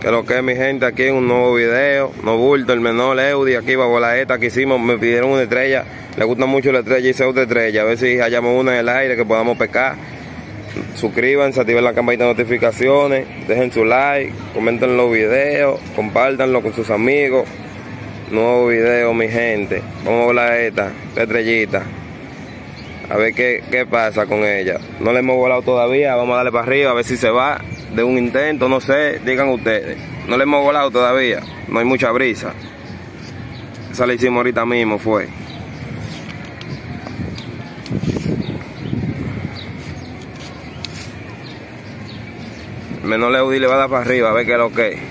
Que lo que es mi gente aquí en un nuevo video. No bulto, el menor Eudi aquí bajo la ETA que hicimos. Me pidieron una estrella. Le gusta mucho la estrella, hice otra estrella. A ver si hallamos una en el aire que podamos pescar. Suscríbanse, activen la campanita de notificaciones. Dejen su like, comenten los videos, compártanlo con sus amigos. Nuevo video, mi gente. Vamos a volar esta estrellita. A ver qué pasa con ella. No le hemos volado todavía. Vamos a darle para arriba a ver si se va de un intento. No sé, digan ustedes. No le hemos volado todavía. No hay mucha brisa. Esa la hicimos ahorita mismo, fue. El menor Eudi le va a dar para arriba a ver qué es lo que es.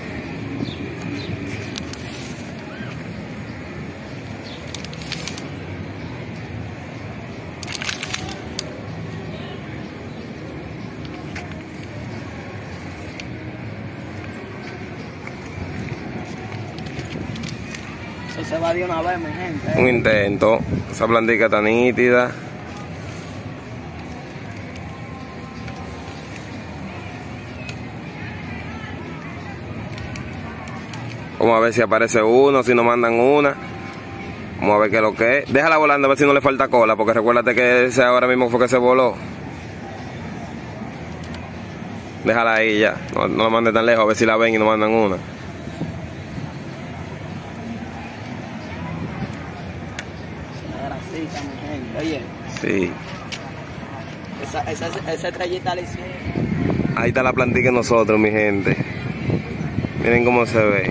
Eso se va de una vez, mi gente. Un intento. Esa blandica está nítida. Vamos a ver si aparece uno, si nos mandan una. Vamos a ver qué es lo que es. Déjala volando a ver si no le falta cola, porque recuérdate que ese ahora mismo fue que se voló. Déjala ahí ya. No la mande tan lejos, a ver si la ven y nos mandan una. Grasita, mi gente. Oye. Sí. Esa estrellita la hicieron. Ahí está la plantilla de nosotros, mi gente. Miren cómo se ve.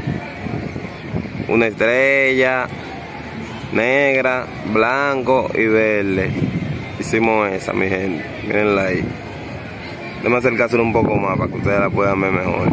Una estrella negra, blanco y verde. Hicimos esa, mi gente. Mírenla ahí. Déjame acercársela un poco más para que ustedes la puedan ver mejor.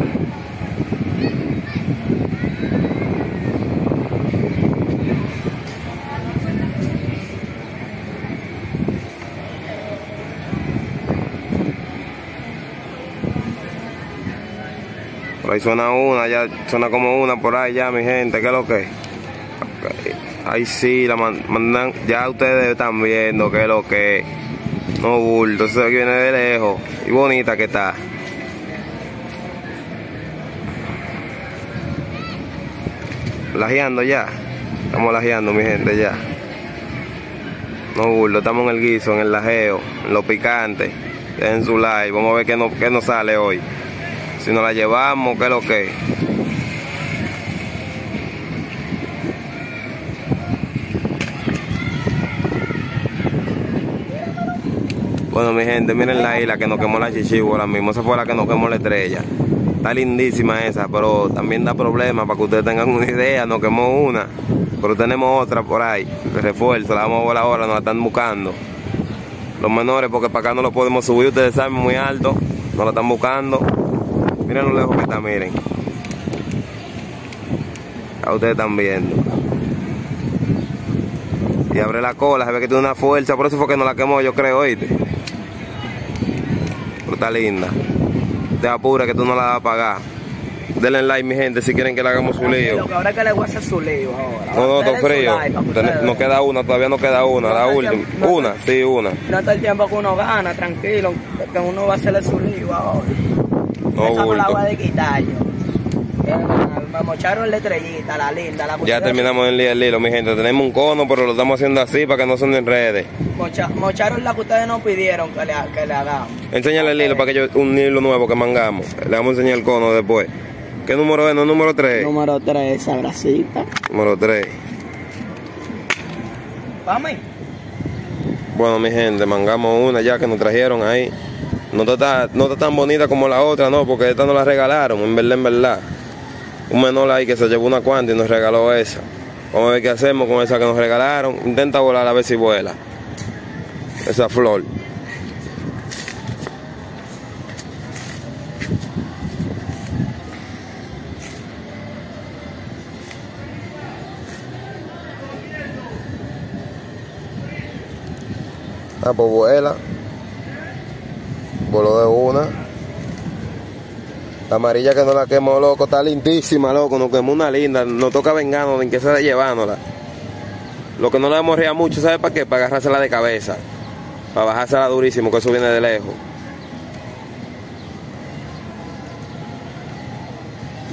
Por ahí suena una, ya suena como una por ahí ya, mi gente. ¿Qué es lo que es? Okay. Ahí sí, la mandan. Ya ustedes están viendo qué es lo que es. No bulto, eso viene de lejos. Y bonita que está. Lajeando ya. Estamos lajeando, mi gente, ya. No bulto, estamos en el guiso, en el lajeo, en lo picante. Dejen su like, vamos a ver qué nos sale hoy. Si nos la llevamos, ¿qué es lo que es? Bueno, mi gente, miren la isla que nos quemó la chichigua ahora mismo. Esa fue la que nos quemó la estrella. Está lindísima esa, pero también da problemas para que ustedes tengan una idea. Nos quemó una, pero tenemos otra por ahí de refuerzo. La vamos a volar ahora, nos la están buscando. Los menores, porque para acá no lo podemos subir, ustedes saben, muy alto. Nos la están buscando. Miren lo lejos que está, miren. A ustedes están viendo. Y abre la cola, se ve que tiene una fuerza, por eso fue que nos la quemó, yo creo, ¿oíste? Pero está linda. Te apura que tú no la vas a pagar. Denle like, mi gente, si quieren que le hagamos su lío. Lo que ahora es que le voy a hacer su lío ahora. No, todo frío. Nos queda una, todavía nos queda una, la última. Una, sí, una. No está el tiempo que uno gana, tranquilo, que uno va a hacerle su lío ahora. No, esa no la bulto. voy a de quitar yo. Me mocharon la estrellita, la linda. Ya terminamos el hilo, mi gente. Tenemos un cono, pero lo estamos haciendo así para que no se nos enrede. Mocharon la que ustedes nos pidieron que le hagamos. Enséñale el hilo para que yo, un hilo nuevo que mangamos. Le vamos a enseñar el cono después. ¿Qué número es? ¿No número 3? Número 3, esa grasita. Número 3. Vamos. Bueno, mi gente, mangamos una ya que nos trajeron ahí. No está tan bonita como la otra, no, porque esta nos la regalaron, en verdad. Un menor ahí que se llevó una cuanta y nos regaló esa. Vamos a ver qué hacemos con esa que nos regalaron. Intenta volar a ver si vuela. Esa flor. Ah, pues vuela. Voló de una. La amarilla que nos la quemó, loco, está lindísima, loco. Nos quemó una linda. Nos toca vengarnos, en que se la llevándola. Lo que no la hemos reído mucho, ¿sabe para qué? Para agarrársela de cabeza. Para bajársela durísimo, que eso viene de lejos.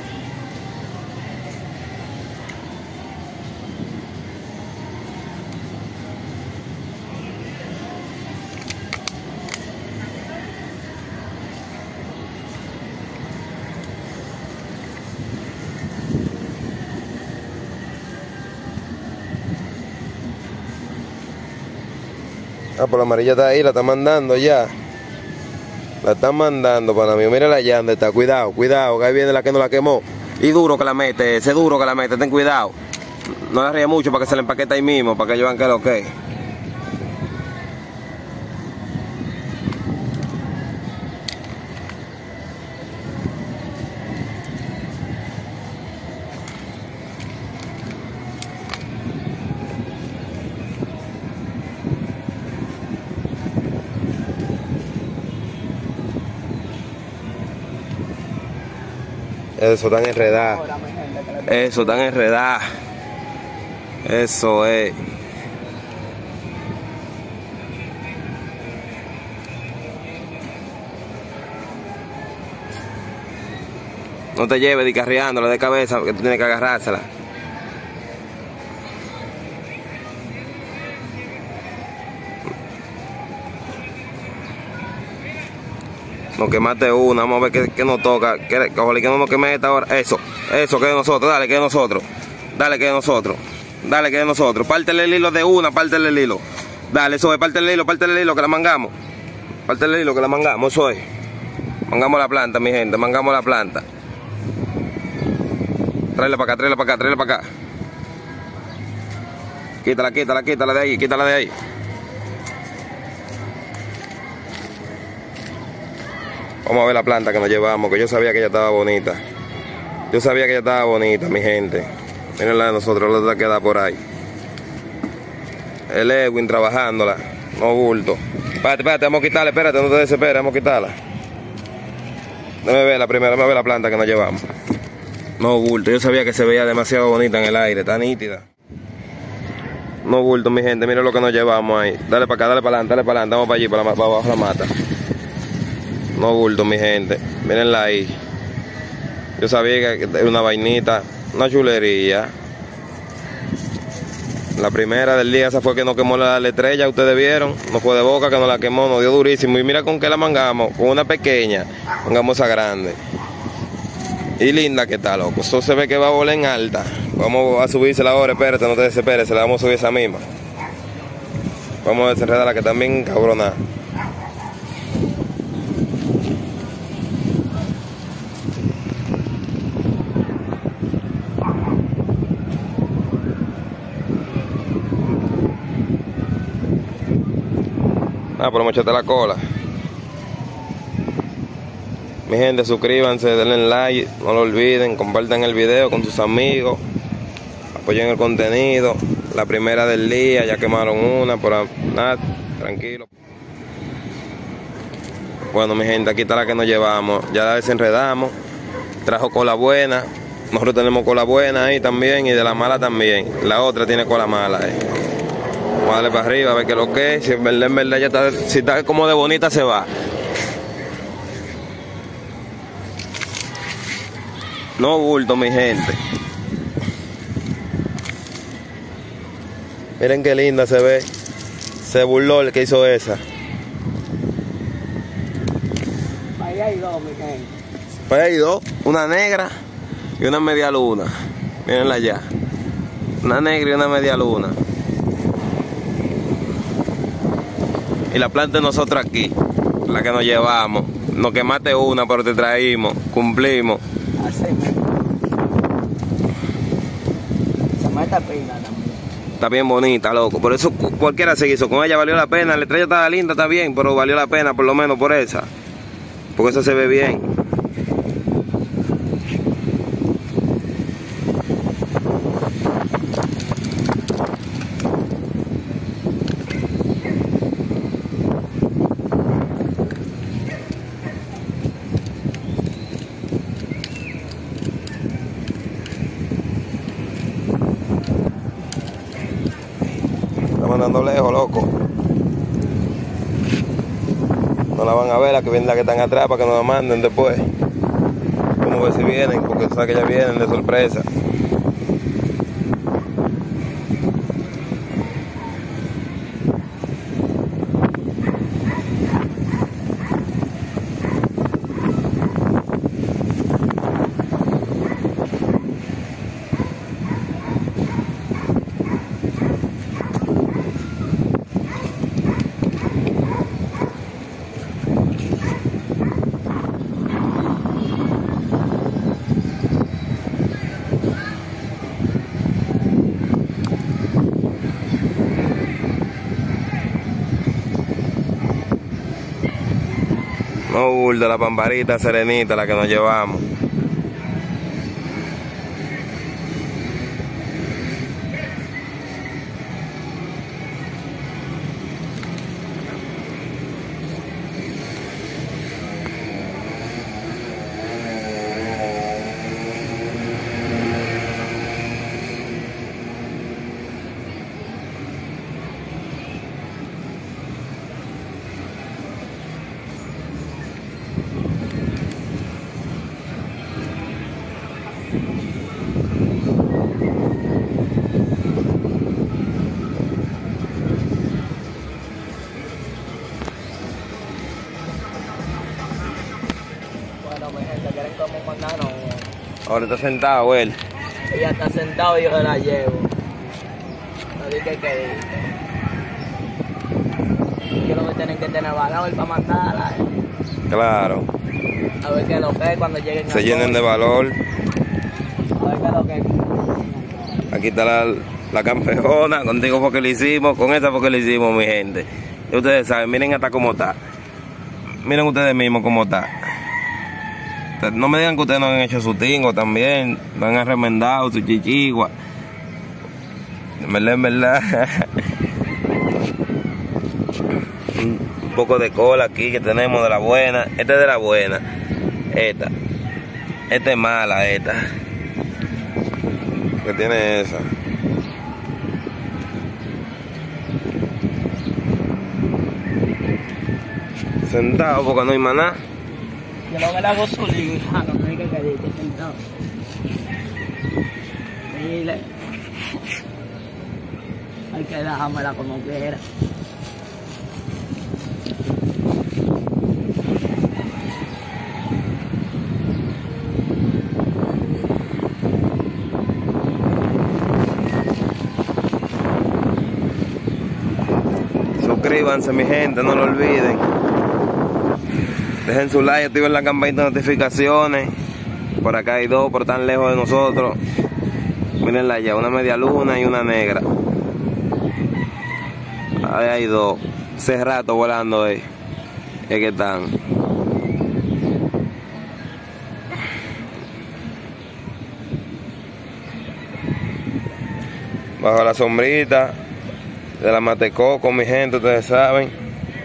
Ah, pues la amarilla está ahí, la están mandando ya. La están mandando, para mí. Mira allá donde está. Cuidado, cuidado, que ahí viene la que no la quemó. Y duro que la mete, ese duro que la mete, ten cuidado. No la ríe mucho para que se le empaquete ahí mismo, para que ellos vean que lo que es. Eso, tan enredada. Eso, tan enredada. Eso es. No te lleves dicarreándola de cabeza, que tú tienes que agarrársela. Nos quemaste una, vamos a ver qué nos toca. Que no nos queme esta ahora. Eso, que es de nosotros, dale, que es de nosotros. Dale, que es de nosotros. Dale, que es de nosotros. Pártele el hilo de una, pártele el hilo. Dale, eso es, pártele el hilo, que la mangamos. Pártele el hilo, que la mangamos, eso es. Mangamos la planta, mi gente, mangamos la planta. Tráela para acá, tráela para acá, tráela para acá. Quítala, quítala, quítala de ahí, quítala de ahí. Vamos a ver la planta que nos llevamos, que yo sabía que ella estaba bonita. Yo sabía que ella estaba bonita, mi gente. Miren la de nosotros, la otra queda por ahí. El Edwin trabajándola, no bulto. Espérate, espérate, vamos a quitarla, espérate, no te desesperes, vamos a quitarla. Déjame ver la primera, déjame ver la planta que nos llevamos. No bulto, yo sabía que se veía demasiado bonita en el aire, está nítida. No bulto, mi gente, miren lo que nos llevamos ahí. Dale para acá, dale para adelante, vamos para allí, para abajo la mata. No bulto, mi gente, mírenla ahí. Yo sabía que era una vainita, una chulería. La primera del día, esa fue que nos quemó la estrella, ustedes vieron. No fue de boca, que nos la quemó, nos dio durísimo. Y mira con qué la mangamos, con una pequeña, mangamos esa grande. Y linda que está, loco. Eso se ve que va a volar en alta. Vamos a subírsela ahora, espérate, no te desesperes, se la vamos a subir esa misma. Vamos a desenredarla, que también cabrona. Ah, pero mochate la cola. Mi gente, suscríbanse, denle like, no lo olviden, compartan el video con sus amigos, apoyen el contenido. La primera del día, ya quemaron una, pero nada, tranquilo. Bueno, mi gente, aquí está la que nos llevamos, ya la desenredamos, trajo cola buena, nosotros tenemos cola buena ahí también y de la mala también, la otra tiene cola mala ahí. Vamos a darle para arriba a ver qué es lo que es. Si en verdad ya está, si está como de bonita se va. No bulto, mi gente. Miren qué linda se ve. Se burló el que hizo esa. Ahí hay dos, mi gente. Ahí hay dos, una negra y una media luna. Mírenla allá. Una negra y una media luna. Y la planta de nosotros aquí, la que nos llevamos. Nos quemaste una, pero te traímos, cumplimos. Así mismo. Se me está pena también. Está bien bonita, loco. Por eso cualquiera se hizo. Con ella valió la pena. La estrella estaba linda, está bien, pero valió la pena por lo menos por esa. Porque esa se ve bien. Andando lejos, loco. No la van a ver, la que vienen, la que están atrás, para que nos la manden después. Vamos a ver si vienen, porque tú sabes que ya vienen de sorpresa. No bulto, la pamparita serenita la que nos llevamos. Bueno, mi gente, ¿quieren cómo mandarnos? Ahora está sentado él. Ella está sentado y yo se la llevo. No dije que yo lo que tienen que tener valor para mandarla. Claro. A ver qué es lo que es cuando lleguen. Se llenen de valor. A ver qué es lo que es. Aquí está la campeona. Contigo porque lo hicimos. Con esta porque lo hicimos, mi gente. Y ustedes saben, miren hasta cómo está. Miren ustedes mismos cómo está. No me digan que ustedes no han hecho su tingo también. No han remendado su chichigua. En verdad. Un poco de cola aquí que tenemos de la buena. Esta es de la buena. Esta es mala, esta. ¿Qué tiene esa? Sentado porque no hay maná. Yo lo que le hago solita, no hay que quedarte sentado. Dile. Hay que dejármela como quiera. Suscríbanse, mi gente, no lo olviden. Dejen su like, activen la campanita de notificaciones. Por acá hay dos, por tan lejos de nosotros. Mírenla allá, una media luna y una negra. Ahí hay dos. Hace rato volando ahí. Es que están. Bajo la sombrita de la Matecoco, mi gente, ustedes saben.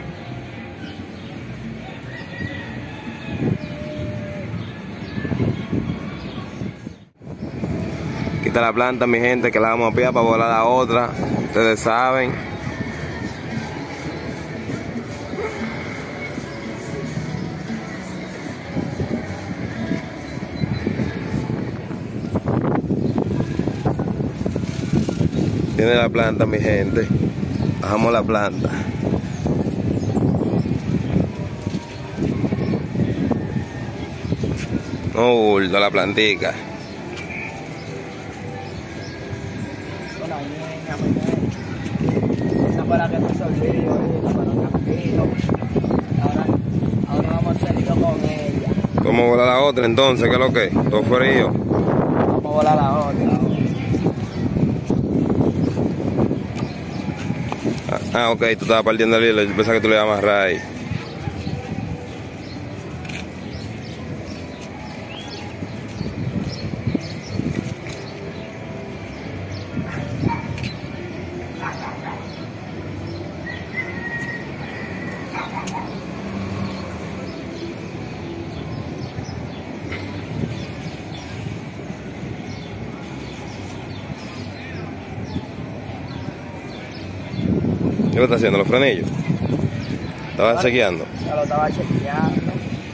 Aquí está la planta, mi gente, que la vamos a pillar para volar a otra. Ustedes saben. Tiene la planta, mi gente. Bajamos la planta. No bulto, la plantica. Una niña, mujer. Esa fue la que me solvió, pero tranquilo. Ahora vamos a hacer yo con ella. ¿Cómo volar la otra entonces? ¿Qué es lo que? ¿Todo frío? Vamos a volar la otra. Ok, tú estabas partiendo el hilo, yo pensaba que tú le ibas a amarrar ahí. ¿Qué lo está haciendo? ¿Los frenillos? ¿Estabas chequeando? Ya lo estaba chequeando.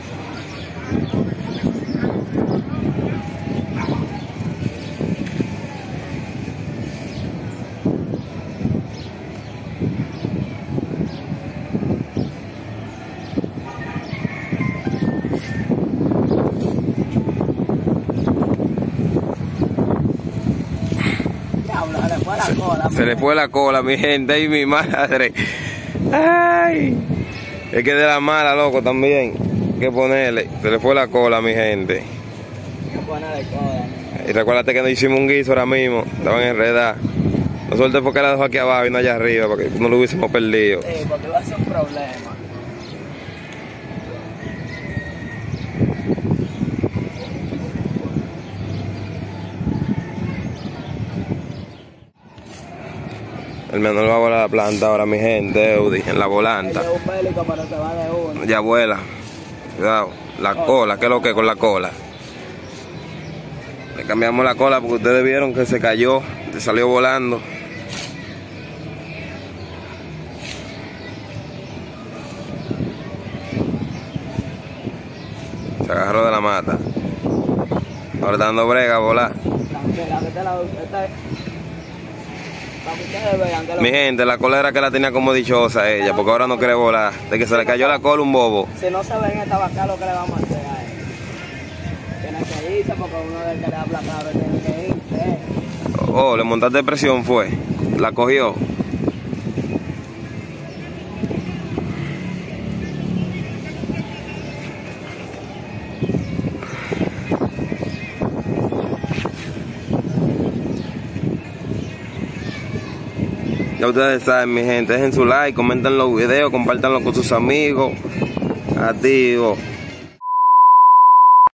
Se le fue la cola, mi gente, y mi madre. Ay, es que de la mala, loco, también. Hay que ponerle. Se le fue la cola, mi gente. Y recuérdate que no hicimos un guiso ahora mismo. Estaban enredadas. La suerte fue que la dejó aquí abajo y no allá arriba, porque no lo hubiésemos perdido. Sí, porque va a ser un problema. El menor va a volar la planta ahora, mi gente, Eudi, en la volanta. Es un bélico, pero se va de uno. Ya vuela. Cuidado. La cola, ¿qué es lo que es con la cola? Le cambiamos la cola porque ustedes vieron que se cayó, se salió volando. Se agarró de la mata. Ahora está dando brega a volar. Mi gente, la cola era que la tenía como dichosa ella, porque ahora no quiere volar. De que se le cayó la cola un bobo. Si no se ve en esta vaca, lo que le vamos a hacer a él. Tiene que irse porque uno del que le habla claro tiene que irse. Oh, le montaste presión fue. La cogió. Ya ustedes saben, mi gente, dejen su like, comenten los videos, compártanlo con sus amigos. Activo.